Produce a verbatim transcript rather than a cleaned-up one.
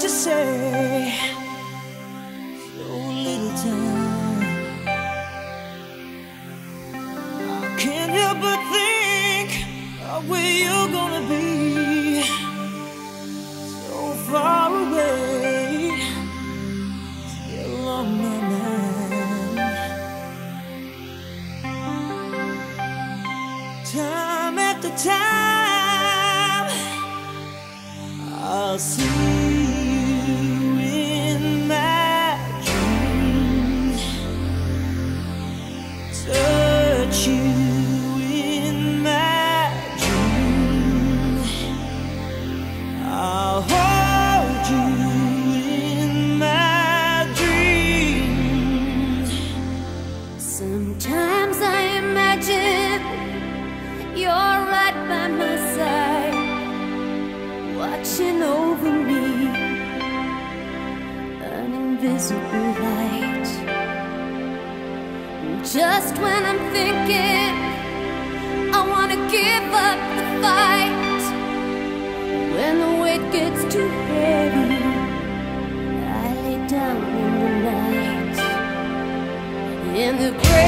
to say, so little time. I can't help but think of where you're gonna be, so far away, still on my mind. Time after time, I'll see you in my dreams, touch you in my dreams, I'll hold you in my dreams. Sometimes I imagine you're right by my side, watching over me, an invisible light. Just when I'm thinking I wanna give up the fight, when the weight gets too heavy, I lay down in the night, in the grave.